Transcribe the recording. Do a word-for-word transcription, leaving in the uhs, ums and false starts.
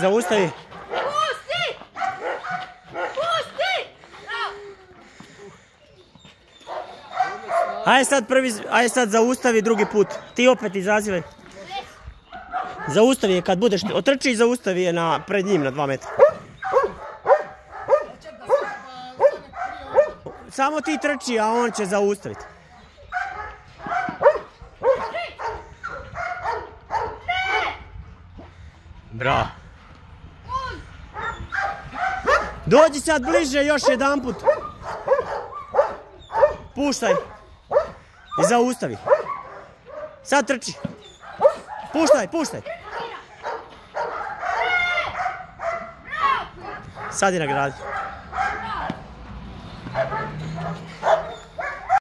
zaustavi. Pusti! Pusti! Ajde sad prvi, ajde sad zaustavi drugi put. Ti opet izazivaj. Zaustavi je kad budeš, otrči i zaustavi je na, pred njim na dva metra. Samo ti trči, a on će zaustaviti. Bravo. Dođi sad bliže još jedan put. Puštaj. I zaustavi. Sad trči. Puštaj, puštaj. Sad je nagradi.